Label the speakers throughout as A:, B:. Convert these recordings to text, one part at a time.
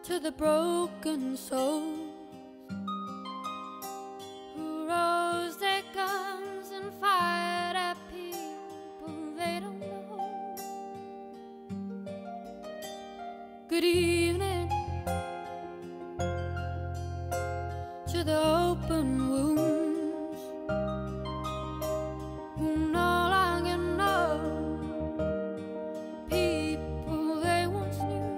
A: to the broken souls who rose their guns and fired at people they don't know. Good evening to the open wounds who no longer know people they once knew.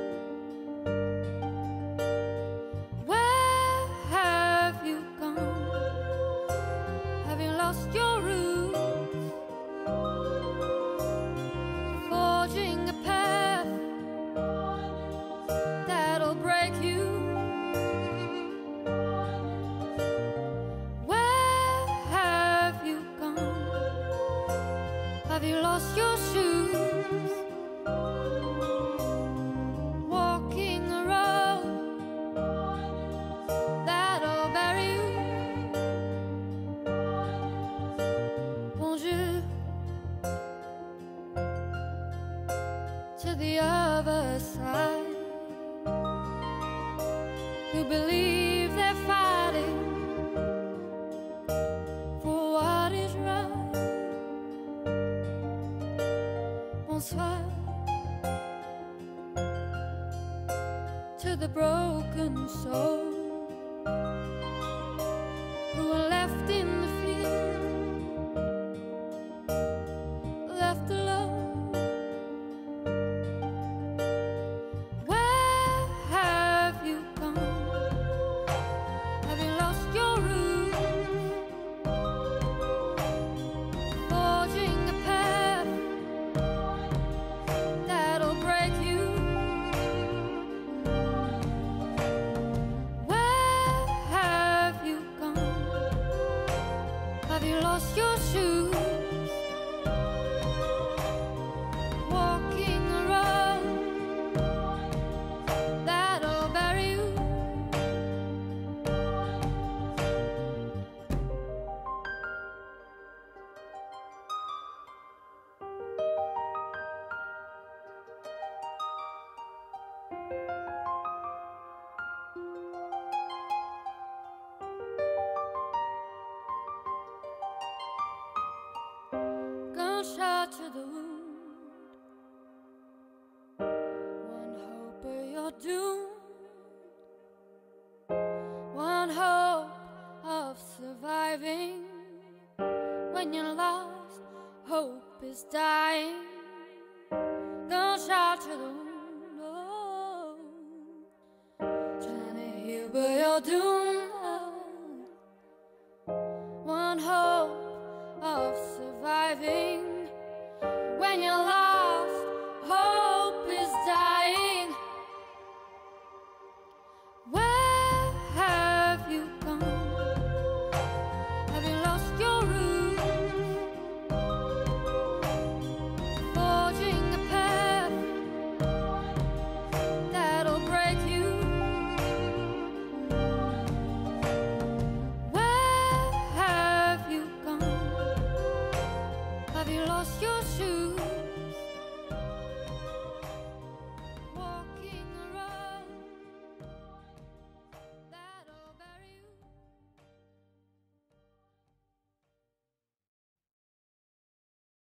A: Where have you gone? Have you lost your roots? Forging a path that'll break you. Have you lost your shoes? Walking a road that'll bury you. Bonjour to the other side, who believe they're fighting for what is right. Bonsoir to the broken soul who are left in the field, left alone. Where have you gone? Have you lost your roots? Forging a path that'll break you. Where have you gone? Have you lost your shoes? Walking a road that'll bury you. Gunshot to the wound, one hope of your doom, one hope of surviving. When you're lost, hope is dying. Gunshot to the wound, oh, trying to heal but you're doomed.